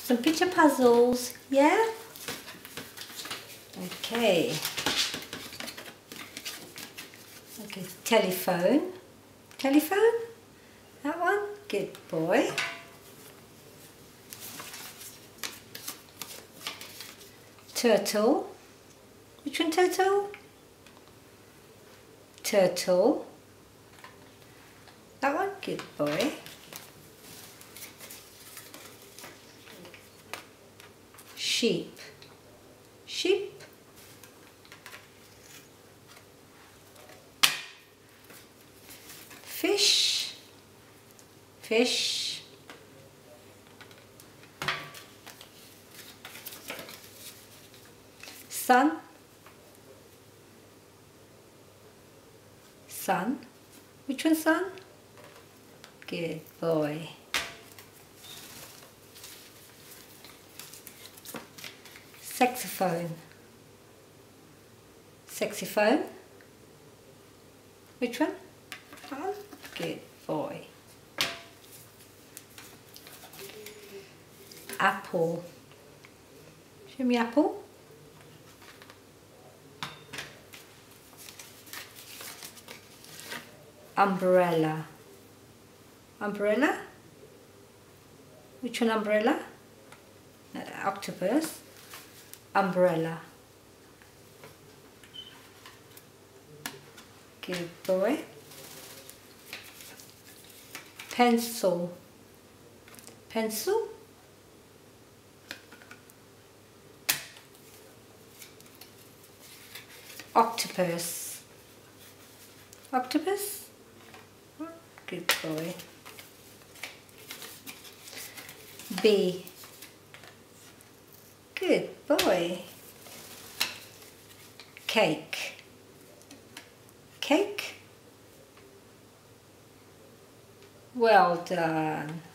some picture puzzles, yeah? Okay. Okay, telephone. Telephone? That one? Good boy. Turtle. Which one, turtle? Turtle. That one? Good boy. Sheep. Sheep. Fish. Fish. Sun. Sun. Which one, sun? Good boy. Saxophone. Saxophone. Which one? That one? Good boy. Apple. Show me apple. Umbrella. Umbrella? Which one, umbrella? Octopus. Umbrella. Good boy. Pencil. Pencil. Octopus. Octopus. Good boy. Bee. Good boy. Cake. Cake. Well done.